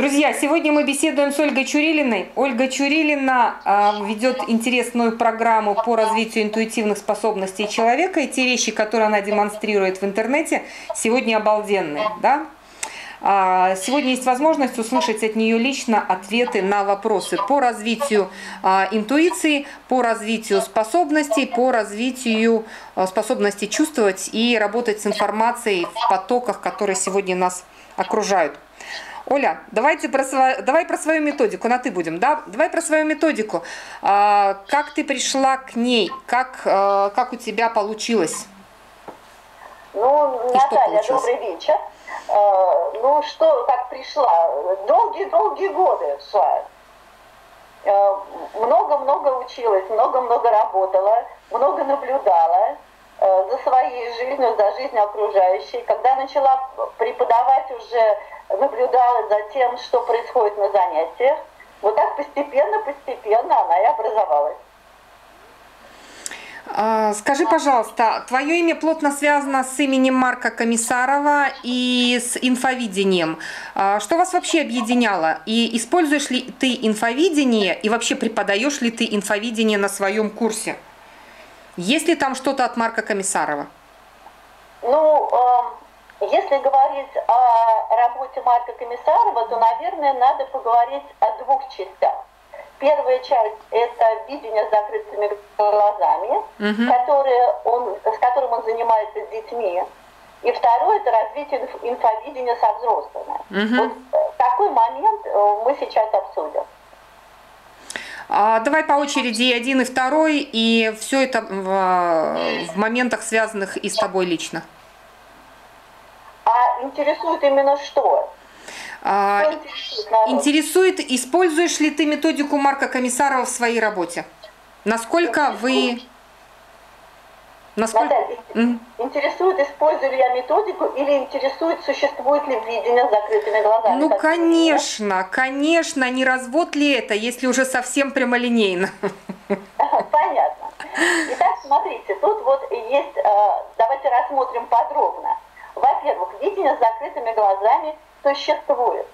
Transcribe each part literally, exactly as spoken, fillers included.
Друзья, сегодня мы беседуем с Ольгой Чурилиной. Ольга Чурилина э, ведет интересную программу по развитию интуитивных способностей человека, и те вещи, которые она демонстрирует в интернете, сегодня обалденные. Да? А, сегодня есть возможность услышать от нее лично ответы на вопросы по развитию а, интуиции, по развитию способностей, по развитию а, способности чувствовать и работать с информацией в потоках, которые сегодня нас окружают. Оля, давайте про, давай про свою методику, на ты будем, да? Давай про свою методику. А, как ты пришла к ней? Как, а, как у тебя получилось? Ну, и Наталья, добрый вечер. А, ну, что, как пришла? Долгие-долгие годы шла. Много-много училась, много-много работала, много наблюдала за своей жизнью, за жизнью окружающей. Когда начала преподавать, уже наблюдала за тем, что происходит на занятиях. Вот так постепенно-постепенно она и образовалась. Скажи, пожалуйста, твое имя плотно связано с именем Марка Комиссарова и с инфовидением. Что вас вообще объединяло? И используешь ли ты инфовидение, и вообще преподаешь ли ты инфовидение на своем курсе? Есть ли там что-то от Марка Комиссарова? Ну, э, если говорить о работе Марка Комиссарова, то, наверное, надо поговорить о двух частях. Первая часть – это видение с закрытыми глазами, угу. которые он, с которым он занимается с детьми. И второе – это развитие инфовидения со взрослыми. Угу. Вот такой момент мы сейчас обсудим. А, давай по очереди и один, и второй, и все это в, в моментах, связанных и с тобой лично. А интересует именно что? А, интересует, используешь ли ты методику Марка Комиссарова в своей работе? Насколько вы... Насколько... Наталья, mm. интересует, использую ли я методику, или интересует, существует ли видение с закрытыми глазами? Ну, конечно, конечно, не развод ли это, если уже совсем прямолинейно? Понятно. Итак, смотрите, тут вот есть, давайте рассмотрим подробно. Во-первых, видение с закрытыми глазами существует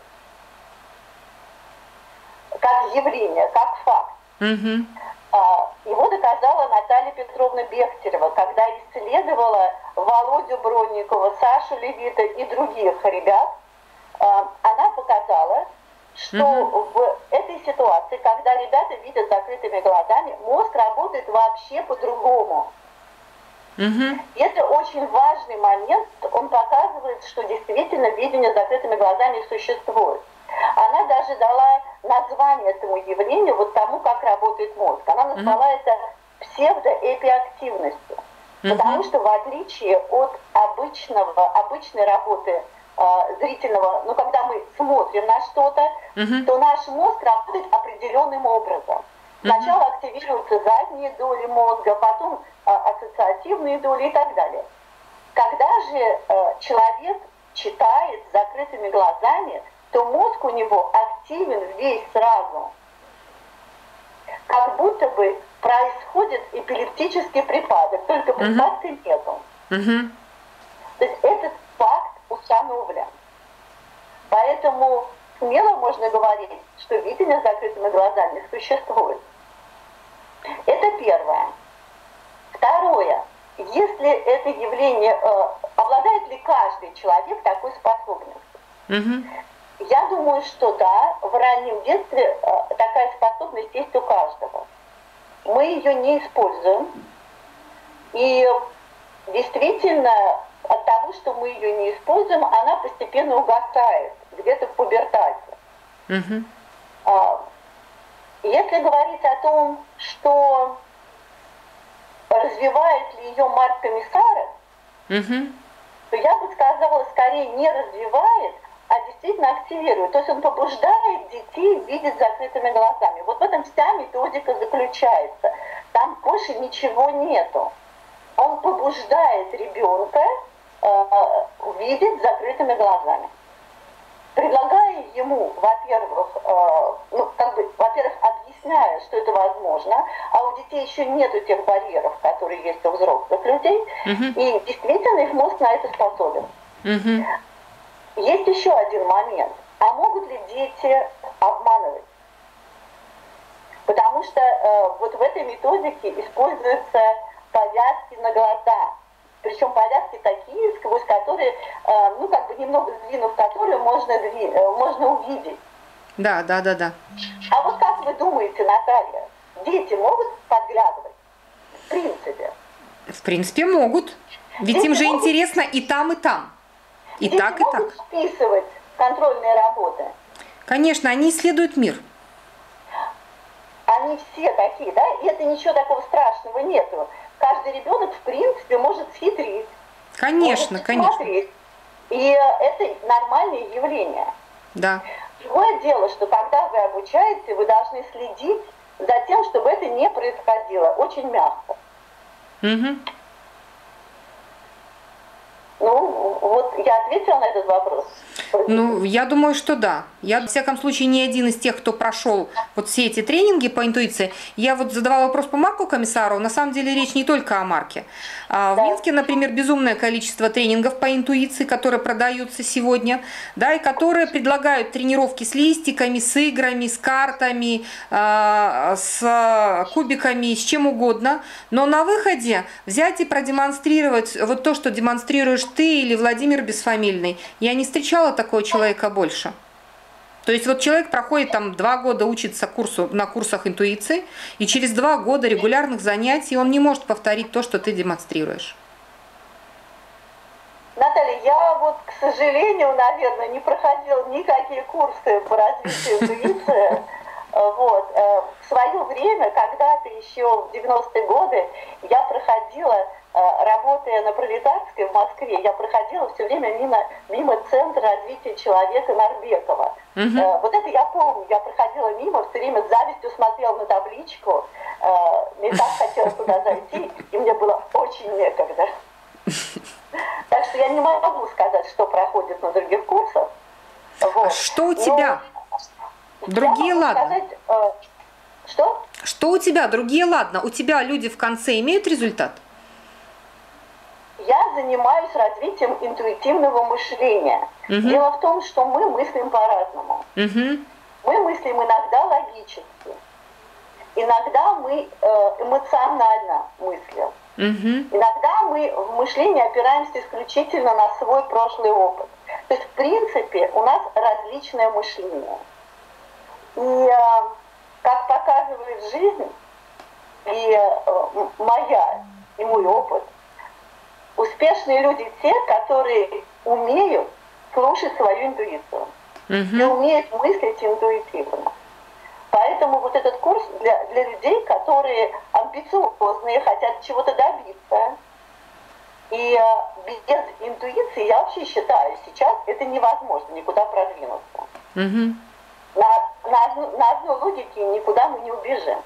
как явление, как факт. Mm-hmm. Его доказала Наталья Петровна Бехтерева, когда исследовала Володю Бронникова, Сашу Левита и других ребят. Она показала, что mm-hmm. в этой ситуации, когда ребята видят закрытыми глазами, мозг работает вообще по-другому. Mm-hmm. И это очень важный момент. Он показывает, что действительно видение с закрытыми глазами существует. Она даже дала название этому явлению, вот тому, как работает мозг. Она назвала mm-hmm. это псевдоэпиактивностью. Mm-hmm. Потому что в отличие от обычного, обычной работы э, зрительного, ну, когда мы смотрим на что-то, mm-hmm. то наш мозг работает определенным образом. Сначала mm-hmm. активируются задние доли мозга, потом э, ассоциативные доли и так далее. Когда же э, человек читает с закрытыми глазами, то мозг у него активен весь сразу. Как будто бы происходит эпилептический припадок, только припадка uh-huh. нету. Uh-huh. То есть этот факт установлен. Поэтому смело можно говорить, что видение с закрытыми глазами существует. Это первое. Второе. Если это явление, э, обладает ли каждый человек такой способностью? Uh-huh. Я думаю, что да, в раннем детстве э, такая способность есть у каждого. Мы ее не используем. И действительно, от того, что мы ее не используем, она постепенно угасает, где-то в пубертате. Uh-huh. А, если говорить о том, что развивает ли ее Марк Комиссаров, uh-huh. то я бы сказала, скорее не развивает, а действительно активирует. То есть он побуждает детей видеть закрытыми глазами. Вот в этом вся методика заключается. Там больше ничего нету. Он побуждает ребенка э, видеть закрытыми глазами. Предлагая ему, во-первых, э, ну, как бы, во-первых, объясняя, что это возможно, а у детей еще нету тех барьеров, которые есть у взрослых людей, uh-huh. и действительно их мозг на это способен. Uh-huh. Есть еще один момент. А могут ли дети обманывать? Потому что э, вот в этой методике используются повязки на глаза. Причем повязки такие, сквозь которые, э, ну как бы немного сдвинув которые, можно, дви- э, можно увидеть. Да, да, да, да. А вот как вы думаете, Наталья, дети могут подглядывать? В принципе. В принципе, могут. Ведь Дети им же могут... интересно и там, и там. И Дети так, и могут так. списывать контрольные работы? Конечно, они исследуют мир. Они все такие, да? И это ничего такого страшного нету. Каждый ребенок, в принципе, может схитрить. Конечно, может конечно. смотреть. И это нормальное явление. Да. Другое дело, что когда вы обучаете, вы должны следить за тем, чтобы это не происходило. Очень мягко. Угу. Ну, вот я ответила на этот вопрос. Ну, я думаю, что да. Я, во всяком случае, не один из тех, кто прошел вот все эти тренинги по интуиции. Я вот задавала вопрос по Марку Комиссару. На самом деле речь не только о Марке. А в Да. Минске, например, безумное количество тренингов по интуиции, которые продаются сегодня, да, и которые предлагают тренировки с листиками, с играми, с картами, э, с кубиками, с чем угодно. Но на выходе взять и продемонстрировать вот то, что демонстрируешь ты или Владимир Бесфамильный. Я не встречала такого человека больше. То есть вот человек проходит там два года, учится курсу, на курсах интуиции, и через два года регулярных занятий он не может повторить то, что ты демонстрируешь. Наталья, я вот, к сожалению, наверное, не проходила никакие курсы по развитию интуиции. Вот. В свое время, когда-то еще в девяностые годы, я проходила, работая на Пролетарской в Москве, я проходила все время мимо, мимо Центра развития человека Нарбекова. Uh-huh. Вот это я помню, я проходила мимо, все время с завистью смотрела на табличку, мне так хотелось туда зайти, и мне было очень некогда. Так что я не могу сказать, что проходит на других курсах. Вот. А что у тебя? Но другие ладно. Сказать, э, что? Что у тебя? Другие ладно. У тебя люди в конце имеют результат? Я занимаюсь развитием интуитивного мышления. Угу. Дело в том, что мы мыслим по-разному. Угу. Мы мыслим иногда логически. Иногда мы э, эмоционально мыслим. Угу. Иногда мы в мышлении опираемся исключительно на свой прошлый опыт. То есть, в принципе, у нас различное мышление. И, э, как показывает жизнь, и э, моя, и мой опыт, успешные люди те, которые умеют слушать свою интуицию. Uh-huh. И умеют мыслить интуитивно. Поэтому вот этот курс для, для людей, которые амбициозные, хотят чего-то добиться. И э, без интуиции, я вообще считаю, сейчас это невозможно никуда продвинуться. Uh-huh. На, на, на одной логике никуда мы не убежим.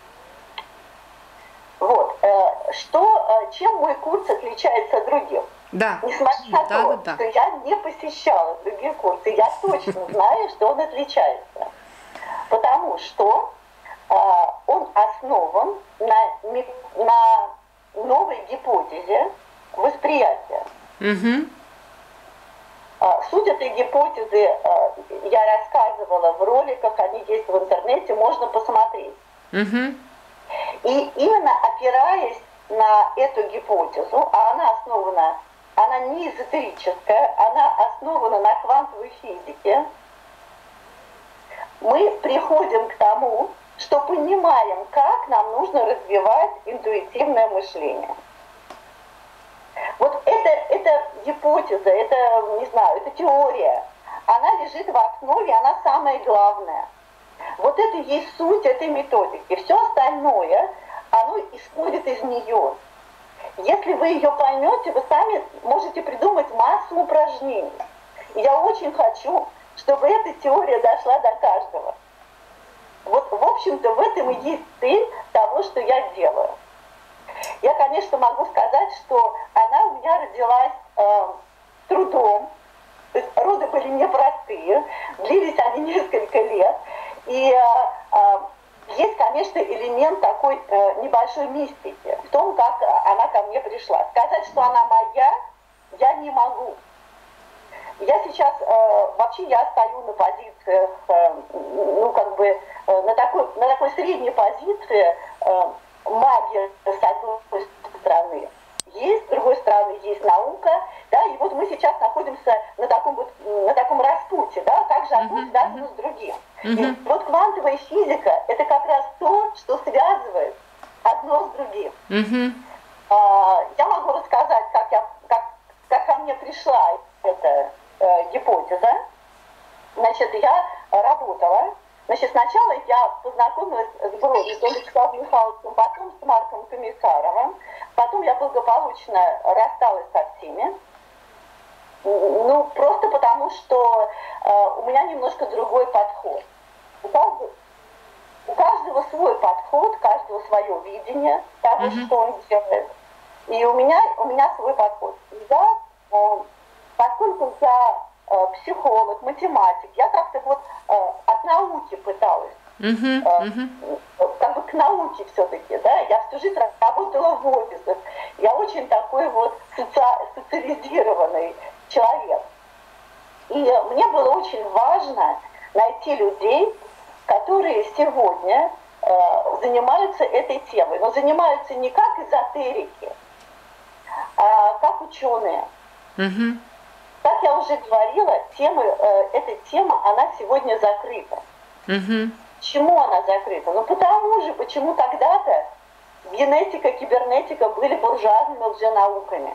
Вот. Э, что, э, чем мой курс отличается от других? Да. Несмотря на да, то, да, да. что я не посещала другие курсы, я точно знаю, что он отличается. Потому что э, он основан на, на новой гипотезе восприятия. Угу. Э, суть этой гипотезы э, я рассказывала в роликах, они есть в интернете, можно посмотреть. Угу. И именно опираясь на эту гипотезу, а она основана, она не эзотерическая, она основана на квантовой физике, мы приходим к тому, что понимаем, как нам нужно развивать интуитивное мышление. Вот это, это гипотеза, это, не знаю, это теория, она лежит в основе, она самая главная. Вот это и есть суть этой методики. Все остальное, оно исходит из нее. Если вы ее поймете, вы сами можете придумать массу упражнений. И я очень хочу, чтобы эта теория дошла до каждого. Вот, в общем-то, в этом и есть цель того, что я делаю. Я, конечно, могу сказать, что она у меня родилась э, трудом. То есть роды были непростые, длились они несколько лет. И э, э, есть, конечно, элемент такой э, небольшой мистики в том, как она ко мне пришла. Сказать, что она моя, я не могу. Я сейчас, э, вообще я стою на позициях, э, ну как бы э, на, такой, на такой средней позиции э, магия с одной стороны есть, с другой стороны есть наука, да, и вот мы сейчас находимся на таком вот, на таком распутье, да, как же одно uh-huh. связано с другим. Uh-huh. И вот квантовая физика – это как раз то, что связывает одно с другим. Uh-huh. А, я могу рассказать, как, я, как, как ко мне пришла эта э, гипотеза. Значит, я работала. Значит, сначала я познакомилась с Бродником Вячеславом Михайловичем, потом с Марком Комиссаровым. Потом я благополучно рассталась со всеми. Ну, просто потому, что э, у меня немножко другой подход. У каждого, у каждого свой подход, у каждого свое видение того, mm-hmm. что он делает. И у меня, у меня свой подход. Я, э, поскольку я э, психолог, математик, я как-то вот э, от науки пыталась. Uh-huh, uh-huh. Как бы к науке все-таки, да, я всю жизнь работала в офисах, я очень такой вот соци... социализированный человек. И мне было очень важно найти людей, которые сегодня э, занимаются этой темой, но занимаются не как эзотерики, а как ученые. Uh-huh. Как я уже говорила, тема, э, эта тема, она сегодня закрыта. Uh-huh. Почему она закрыта? Ну потому же, почему когда-то генетика, кибернетика были буржуазными лженауками.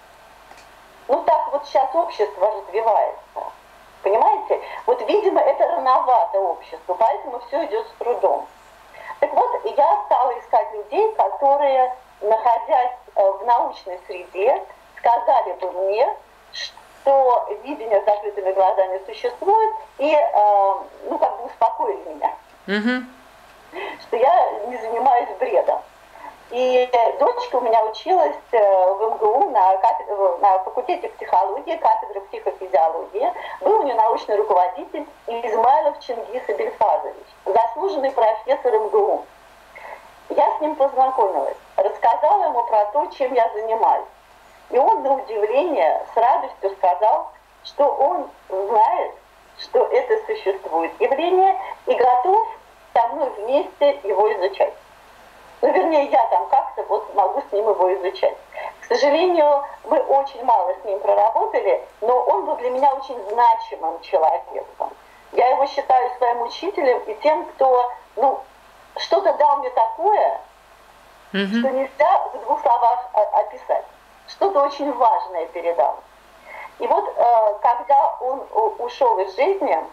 Ну так вот сейчас общество развивается. Понимаете? Вот, видимо, это рановато обществу, поэтому все идет с трудом. Так вот, я стала искать людей, которые, находясь в научной среде, сказали бы мне, что видение с закрытыми глазами существует, и, э, ну, как бы успокоили меня. Uh-huh. Что я не занимаюсь бредом. И дочка у меня училась в эм гэ у на, кафедре, на факультете психологии, кафедры психофизиологии. Был у нее научный руководитель Измайлов Чингис Абельфазович, заслуженный профессор эм гэ у. Я с ним познакомилась, рассказала ему про то, чем я занимаюсь. И он, на удивление, с радостью сказал, что он знает, что это существует явление, и готов со мной вместе его изучать. Ну, вернее, я там как-то вот могу с ним его изучать. К сожалению, мы очень мало с ним проработали, но он был для меня очень значимым человеком. Я его считаю своим учителем и тем, кто, ну, что-то дал мне такое, mm-hmm. что нельзя в двух словах описать. Что-то очень важное передал. И вот, когда он ушел из жизни, mm-hmm.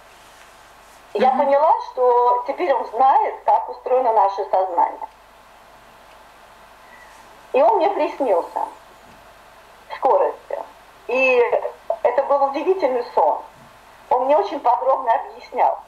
я поняла, что теперь он знает, как устроено наше сознание. И он мне приснился в скорости. И это был удивительный сон. Он мне очень подробно объяснял.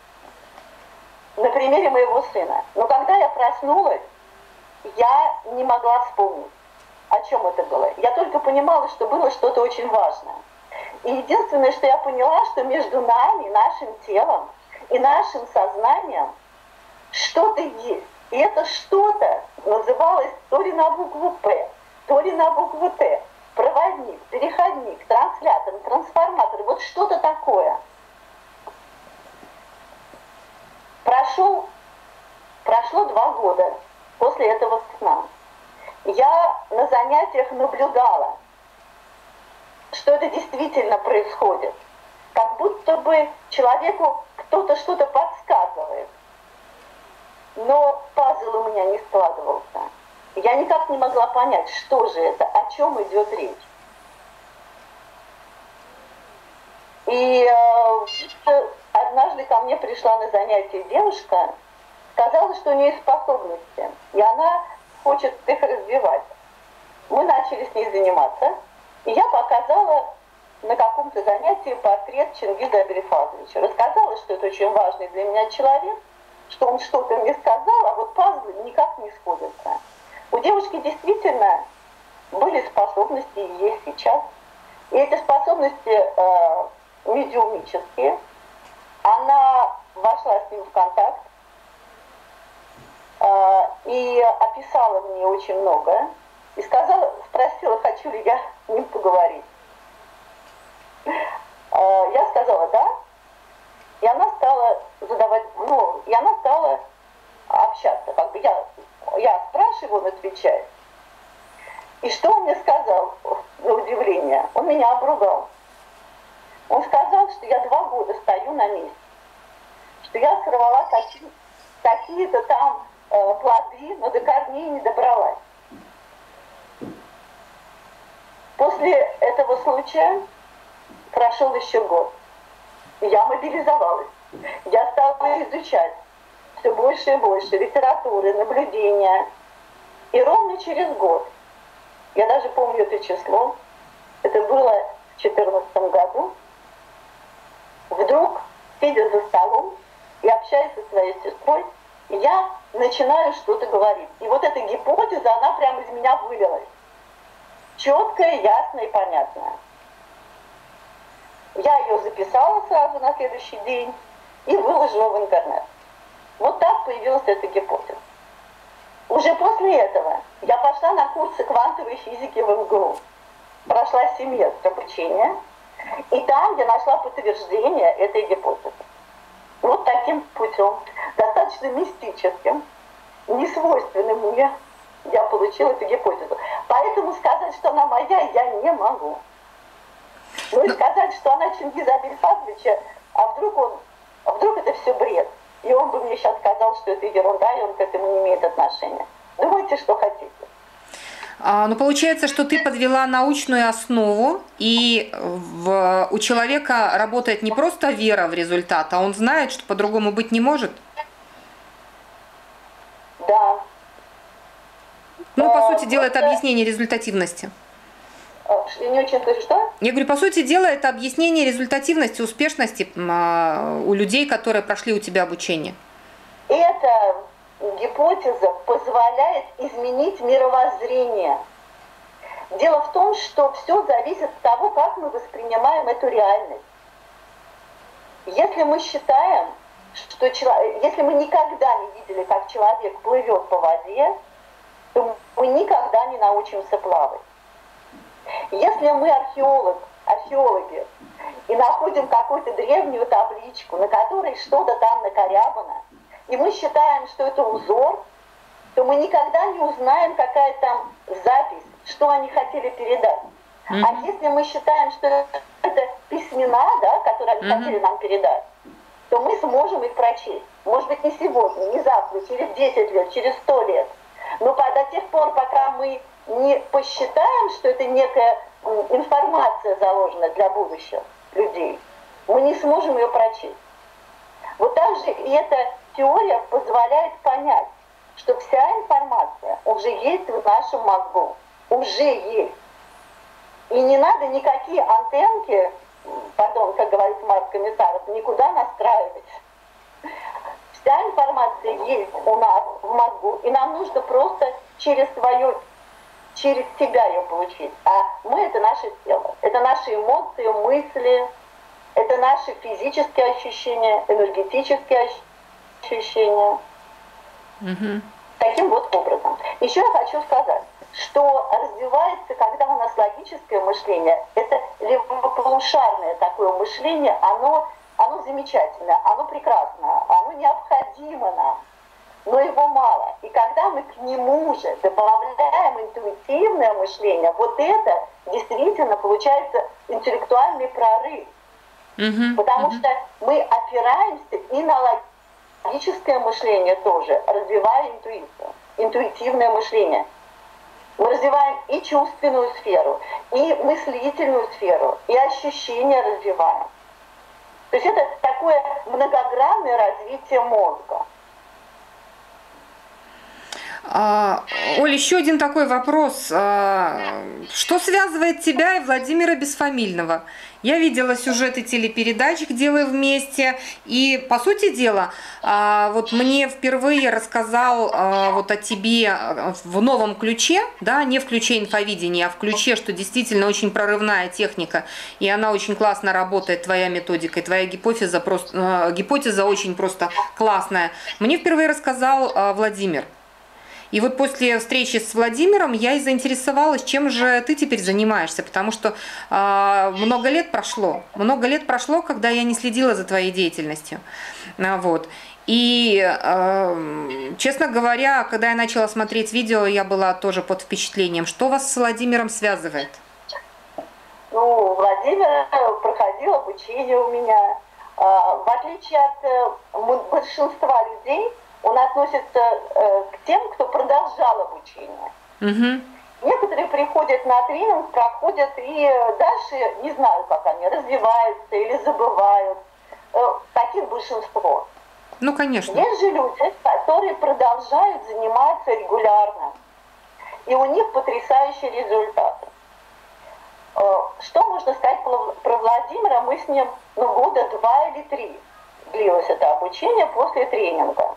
На примере моего сына. Но когда я проснулась, я не могла вспомнить, о чем это было. Я только понимала, что было что-то очень важное. И единственное, что я поняла, что между нами, нашим телом и нашим сознанием что-то есть. И это что-то называлось то ли на букву П, то ли на букву Т. Проводник, переходник, транслятор, трансформатор. Вот что-то такое. Прошел, прошло два года после этого сна. Я на занятиях наблюдала, что это действительно происходит. Как будто бы человеку кто-то что-то подсказывает. Но пазл у меня не складывался. Я никак не могла понять, что же это, о чем идет речь. И э, однажды ко мне пришла на занятие девушка, сказала, что у нее есть способности, и она хочет их развивать. Мы начали с ней заниматься, и я показала на каком-то занятии портрет Чингиза Абельфазовича. Рассказала, что это очень важный для меня человек, что он что-то мне сказал, а вот пазлы никак не сходятся. У девушки действительно были способности, и есть сейчас. И эти способности э, медиумические. Она вошла с ним в контакт э, и описала мне очень много. И сказала, спросила, хочу ли я с ним поговорить. Я сказала «да», и она стала задавать, ну, и она стала общаться. Как бы я, я спрашиваю, он отвечает. И что он мне сказал, за удивление? Он меня обругал. Он сказал, что я два года стою на месте, что я сорвала какие- какие-то там э, плоды, но до корней не добралась. После этого случая прошел еще год. Я мобилизовалась. Я стала изучать все больше и больше литературы, наблюдения. И ровно через год, я даже помню это число, это было в две тысячи четырнадцатом году, вдруг, сидя за столом и общаясь со своей сестрой, я начинаю что-то говорить. И вот эта гипотеза, она прямо из меня вылилась. Четкая, ясная и понятная. Я ее записала сразу на следующий день и выложила в интернет. Вот так появилась эта гипотеза. Уже после этого я пошла на курсы квантовой физики в эм гэ у. Прошла семестр обучения, и там я нашла подтверждение этой гипотезы. Вот таким путем, достаточно мистическим, несвойственным мне, я получила эту гипотезу. Поэтому сказать, что она моя, я не могу. Ну и сказать, что она Чингиза Абельфазовича, а вдруг он, а вдруг это все бред. И он бы мне сейчас сказал, что это ерунда, и он к этому не имеет отношения. Думайте, что хотите. А, ну, получается, что ты подвела научную основу, и в, у человека работает не просто вера в результат, а он знает, что по-другому быть не может? Да. Ну, по а, сути дела, это да. объяснение результативности. Я не очень слышу, что? Я говорю, по сути дела, это объяснение результативности, успешности у людей, которые прошли у тебя обучение. Эта гипотеза позволяет изменить мировоззрение. Дело в том, что все зависит от того, как мы воспринимаем эту реальность. Если мы считаем, что человек, если мы никогда не видели, как человек плывет по воде, то мы никогда не научимся плавать. Если мы археолог, археологи и находим какую-то древнюю табличку, на которой что-то там накорябано, и мы считаем, что это узор, то мы никогда не узнаем, какая там запись, что они хотели передать. Mm-hmm. А если мы считаем, что это письмена, да, которые они mm-hmm. хотели нам передать, то мы сможем их прочесть. Может быть, не сегодня, не завтра, через десять лет, через сто лет. Но до тех пор, пока мы не посчитаем, что это некая информация заложена для будущих людей, мы не сможем ее прочесть. Вот так же и эта теория позволяет понять, что вся информация уже есть в нашем мозгу, уже есть. И не надо никакие антенки, пардон, как говорит Марк Комиссаров, никуда настраивать. Вся информация есть у нас в мозгу, и нам нужно просто через свое, через себя ее получить. А мы — это наше тело, это наши эмоции, мысли, это наши физические ощущения, энергетические ощущения. Mm-hmm. Таким вот образом. Еще я хочу сказать, что развивается, когда у нас логическое мышление, это левополушарное такое мышление, оно, оно замечательное, оно прекрасное, оно необходимо нам, но его мало. И когда мы к нему же добавляем интуитивное мышление, вот это действительно получается интеллектуальный прорыв. Mm-hmm. Потому mm-hmm. что мы опираемся и на логическое мышление тоже, развивая интуицию, интуитивное мышление. Мы развиваем и чувственную сферу, и мыслительную сферу, и ощущения развиваем. То есть это такое многогранное развитие мозга. А, Оль, еще один такой вопрос. А, что связывает тебя и Владимира Бесфамильного? Я видела сюжеты телепередач, где вы вместе, и, по сути дела, а, вот мне впервые рассказал а, вот о тебе в новом ключе, да, не в ключе инфовидения, а в ключе, что действительно очень прорывная техника, и она очень классно работает, твоя методика, и твоя гипотеза, просто, гипотеза очень просто классная. Мне впервые рассказал а, Владимир. И вот после встречи с Владимиром я и заинтересовалась, чем же ты теперь занимаешься, потому что э, много лет прошло, много лет прошло, когда я не следила за твоей деятельностью. А, вот. И, э, честно говоря, когда я начала смотреть видео, я была тоже под впечатлением. Что вас с Владимиром связывает? Ну, Владимир проходил обучение у меня. В отличие от большинства людей, он относится к тем, кто продолжал обучение. Угу. Некоторые приходят на тренинг, проходят и дальше, не знаю, как они, развиваются или забывают. Таких большинство. Ну, конечно. Есть же люди, которые продолжают заниматься регулярно. И у них потрясающий результат. Что можно сказать про Владимира? Мы с ним ну, года два или три длилось это обучение после тренинга.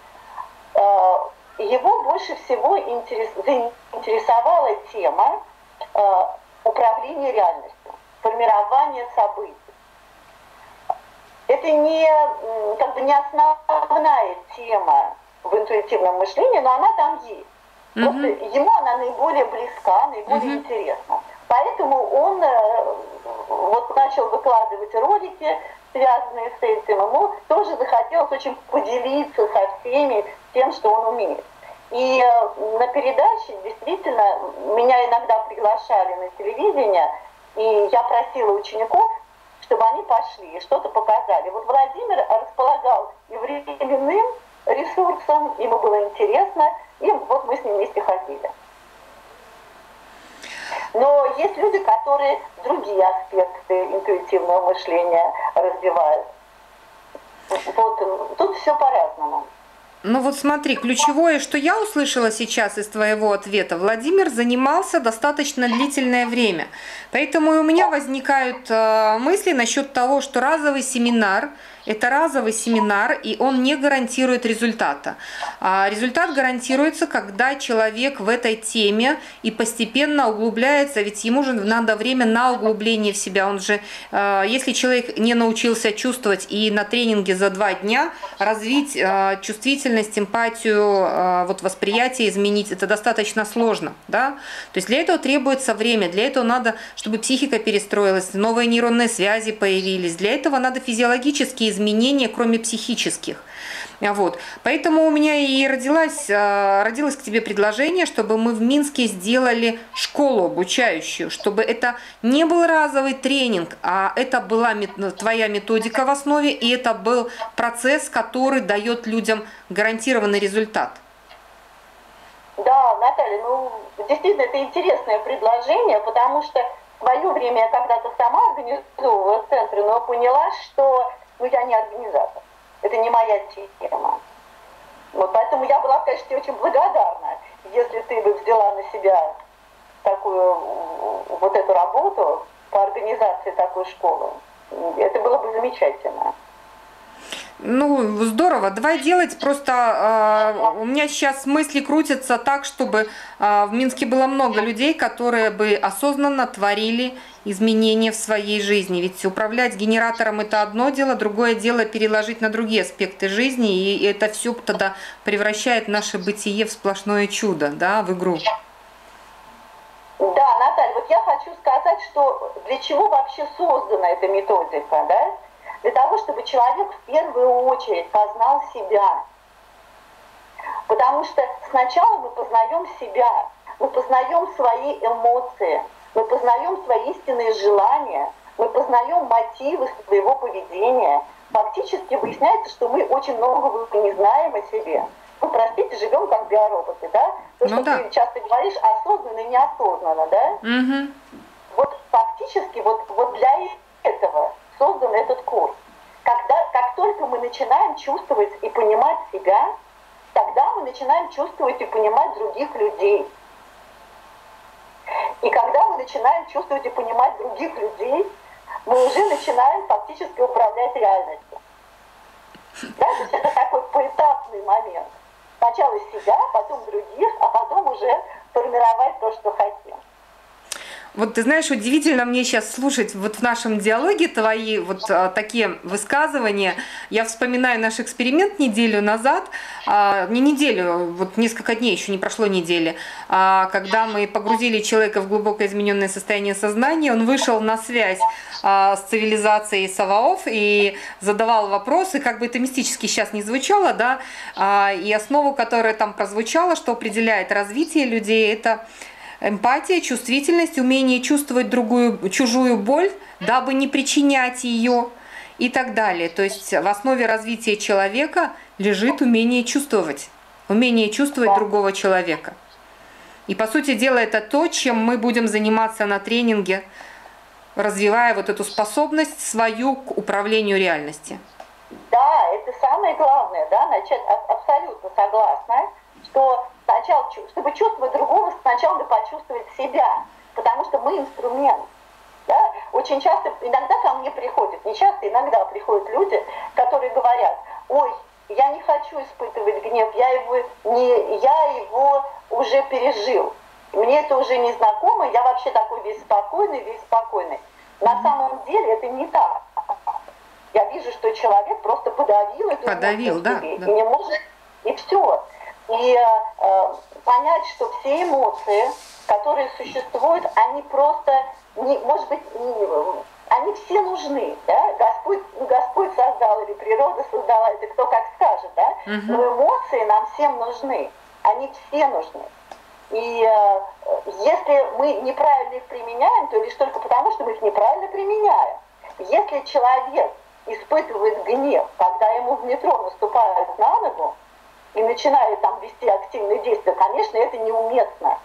Его больше всего заинтересовала тема управления реальностью, формирования событий. Это не, как бы не основная тема в интуитивном мышлении, но она там есть. Mm-hmm. Просто ему она наиболее близка, наиболее mm-hmm. интересна. Поэтому он вот начал выкладывать ролики, связанные с этим. Ему тоже захотелось очень поделиться со всеми тем, что он умеет. И на передаче действительно меня иногда приглашали на телевидение, и я просила учеников, чтобы они пошли и что-то показали. Вот Владимир располагал и временным ресурсом, ему было интересно, и вот мы с ним вместе ходили. Но есть люди, которые другие аспекты интуитивного мышления развивают. Вот тут все по-разному. Ну вот смотри, ключевое, что я услышала сейчас из твоего ответа, Владимир занимался достаточно длительное время. Поэтому и у меня возникают э, мысли насчет того, что разовый семинар – это разовый семинар, и он не гарантирует результата. А результат гарантируется, когда человек в этой теме и постепенно углубляется, ведь ему же надо время на углубление в себя. Он же, э, если человек не научился чувствовать и на тренинге за два дня развить э, чувствительность, эмпатию, э, вот восприятие изменить, это достаточно сложно, да? То есть для этого требуется время, для этого надо, чтобы психика перестроилась, новые нейронные связи появились, для этого надо физиологические изменения, кроме психических. Вот. Поэтому у меня и родилось, родилось к тебе предложение, чтобы мы в Минске сделали школу обучающую, чтобы это не был разовый тренинг, а это была твоя методика в основе, и это был процесс, который дает людям гарантированный результат. Да, Наталья, ну действительно это интересное предложение, потому что в свое время я когда-то сама организовывала центры, но поняла, что ну, я не организатор. Это не моя тема. Вот поэтому я была, конечно, очень благодарна, если ты бы взяла на себя такую вот эту работу по организации такой школы. Это было бы замечательно. Ну, здорово. Давай делать. Просто э, у меня сейчас мысли крутятся так, чтобы э, в Минске было много людей, которые бы осознанно творили изменения в своей жизни. Ведь управлять генератором – это одно дело, другое дело переложить на другие аспекты жизни, и это все тогда превращает наше бытие в сплошное чудо, да, в игру. Да, Наталья, вот я хочу сказать, что для чего вообще создана эта методика, да? Для того, чтобы человек в первую очередь познал себя. Потому что сначала мы познаем себя, мы познаем свои эмоции, мы познаем свои истинные желания, мы познаем мотивы своего поведения. Фактически выясняется, что мы очень много не знаем о себе. Ну, простите, живем как биороботы, да? То, ну, что да. Ты часто говоришь осознанно и неосознанно, да? Угу. Вот фактически вот, вот для этого создан этот курс. Когда, как только мы начинаем чувствовать и понимать себя, тогда мы начинаем чувствовать и понимать других людей. И когда мы начинаем чувствовать и понимать других людей, мы уже начинаем фактически управлять реальностью. Да, то есть это такой поэтапный момент. Сначала себя, потом других, а потом уже формировать то, что хотим. Вот ты знаешь, удивительно мне сейчас слушать вот в нашем диалоге твои вот а, такие высказывания. Я вспоминаю наш эксперимент неделю назад, а, не неделю, вот несколько дней, еще не прошло недели, а, когда мы погрузили человека в глубоко измененное состояние сознания, он вышел на связь а, с цивилизацией Саваоф и задавал вопросы, как бы это мистически сейчас не звучало, да, а, и основу, которая там прозвучала, что определяет развитие людей, это эмпатия, чувствительность, умение чувствовать другую, чужую боль, дабы не причинять ее и так далее. То есть в основе развития человека лежит умение чувствовать, умение чувствовать другого человека. И по сути дела это то, чем мы будем заниматься на тренинге, развивая вот эту способность свою к управлению реальностью. Да, это самое главное, да, начать, абсолютно согласна, что сначала, чтобы чувствовать другого, сначала надо почувствовать себя, потому что мы инструмент. Да? Очень часто, иногда ко мне приходят, не часто, иногда приходят люди, которые говорят: ой, я не хочу испытывать гнев, я его, не, я его уже пережил, мне это уже не знакомо, я вообще такой весь спокойный, весь спокойный. На самом деле это не так. Я вижу, что человек просто подавил эту подавил, да, себе, да. И не может, и все. И э, понять, что все эмоции, которые существуют, они просто, не, может быть, не, они все нужны. Да? Господь, Господь создал или природа создала, это кто как скажет, да? Uh-huh. Но эмоции нам всем нужны. Они все нужны. И э, если мы неправильно их применяем, то лишь только потому, что мы их неправильно применяем. Если человек испытывает гнев, когда ему в метро наступают на ногу, и начинает там вести активные действия, конечно, это неуместно.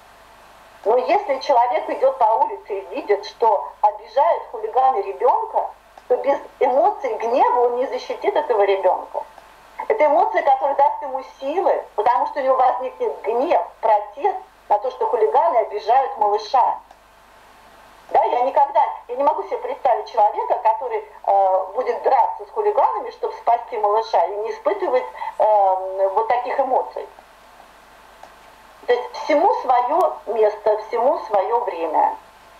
Но если человек идет по улице и видит, что обижает хулиганы ребенка, то без эмоций гнева он не защитит этого ребенка. Это эмоция, которая даст ему силы, потому что у него возникнет гнев, протест на то, что хулиганы обижают малыша. Да, я никогда, я не могу себе представить человека, который э, будет драться с хулиганами, чтобы спасти малыша, и не испытывать э, вот таких эмоций. То есть всему свое место, всему свое время.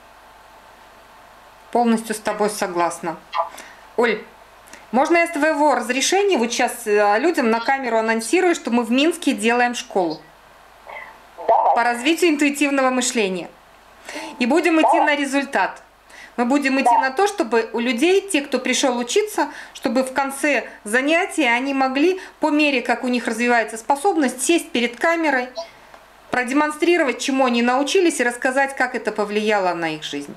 Полностью с тобой согласна. Оль, можно я с твоего разрешения вот сейчас людям на камеру анонсирую, что мы в Минске делаем школу Давай. По развитию интуитивного мышления. И будем идти да. на результат. Мы будем идти да. на то, чтобы у людей, те, кто пришел учиться, чтобы в конце занятия они могли, по мере, как у них развивается способность, сесть перед камерой, продемонстрировать, чему они научились, и рассказать, как это повлияло на их жизнь.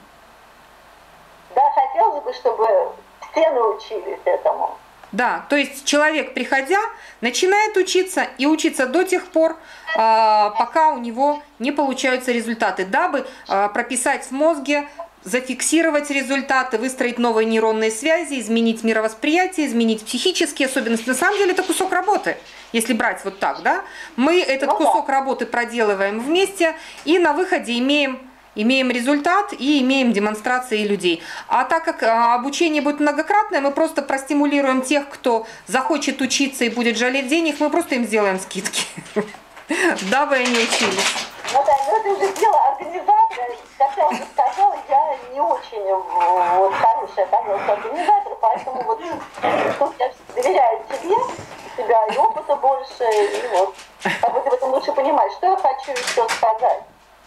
Да, хотелось бы, чтобы все научились этому. Да, то есть человек, приходя, начинает учиться и учиться до тех пор, пока у него не получаются результаты, дабы прописать в мозге, зафиксировать результаты, выстроить новые нейронные связи, изменить мировосприятие, изменить психические особенности. На самом деле это кусок работы, если брать вот так, да? Мы этот кусок работы проделываем вместе и на выходе имеем... Имеем результат и имеем демонстрации людей. А так как обучение будет многократное, мы просто простимулируем тех, кто захочет учиться и будет жалеть денег, мы просто им сделаем скидки, дабы они учились. Ну да, но это уже дело организатора. Как я уже сказала, я не очень вот, хорошая, конечно, организатор, поэтому вот тут я доверяю тебе, у тебя и опыта больше, и вот, как бы ты в этом лучше понимаешь. Что я хочу еще сказать?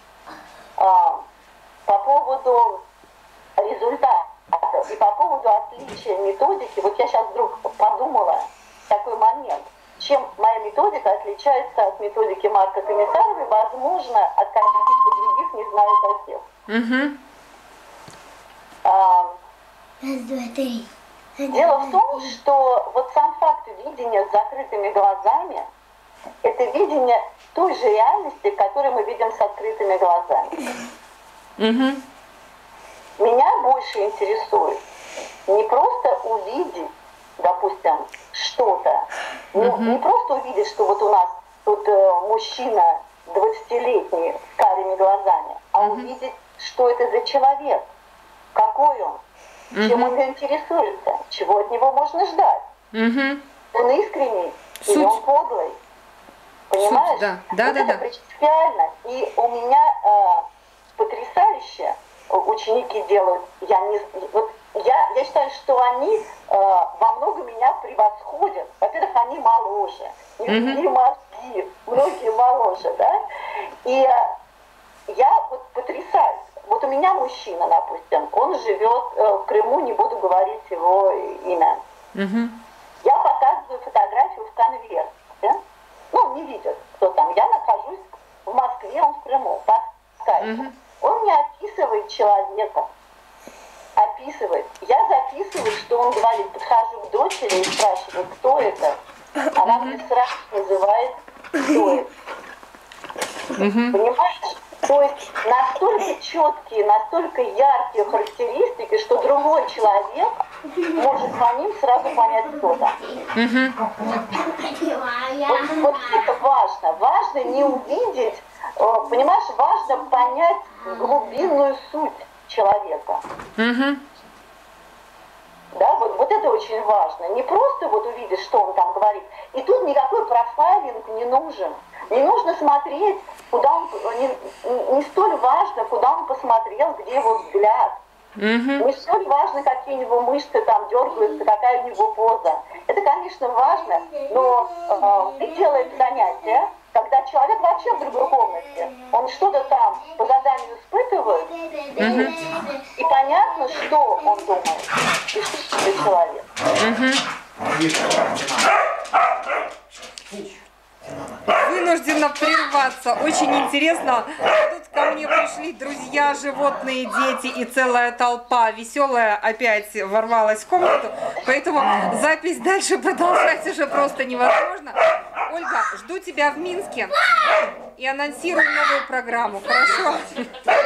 А, по поводу результата и по поводу отличия методики, вот я сейчас вдруг подумала такой момент, чем моя методика отличается от методики Марка Комиссарова, возможно, от каких-то других, не знаю каких. Угу. А, дело в том, что вот сам факт видения с закрытыми глазами, это видение той же реальности, которую мы видим с открытыми глазами. Угу. Меня больше интересует не просто увидеть, допустим, что-то, не, угу. не просто увидеть, что вот у нас тут э, мужчина двадцатилетний с карими глазами, а угу. увидеть, что это за человек, какой он, угу. чем он интересуется, чего от него можно ждать. Угу. Он искренний Суть. Или он подлый. Понимаешь? Суть, да. Да, вот да, это да. принципиально. И у меня э, потрясающе ученики делают. Я, не, вот я, я считаю, что они э, во много меня превосходят. Во-первых, они моложе. У них мозги, многие моложе, да? И э, я вот потрясаюсь. Вот у меня мужчина, допустим, он живет э, в Крыму, не буду говорить его имя. Uh-huh. Я показываю фотографию в конверте. Да? Ну, не видят, кто там. Я нахожусь в Москве, он в Крыму, по скайпу. Uh-huh. Он мне описывает человека. Описывает. Я записываю, что он говорит. Подхожу к дочери и спрашиваю, кто это. Она мне сразу называет, кто это. Uh-huh. Понимаешь? То есть настолько четкие, настолько яркие характеристики, что другой человек может по ним сразу понять, кто там. Uh-huh. Вот, вот это важно. Важно не увидеть, понимаешь, важно понять глубинную суть человека. Uh-huh. Да, вот, вот это очень важно. Не просто вот увидеть, что он там говорит. И тут никакой профайлинг не нужен. Не нужно смотреть, куда он, не, не столь важно, куда он посмотрел, где его взгляд. Mm-hmm. Не столь важно, какие у него мышцы там дергаются, какая у него поза. Это, конечно, важно, но э, делает занятие, когда человек вообще в другой комнате, он что-то там по заданию испытывает, mm-hmm. и, и понятно, что он думает, и что это человек. Mm-hmm. Вынуждена прерваться. Очень интересно. Тут ко мне пришли друзья, животные, дети и целая толпа. Веселая опять ворвалась в комнату. Поэтому запись дальше продолжать уже просто невозможно. Ольга, жду тебя в Минске и анонсирую новую программу. Хорошо?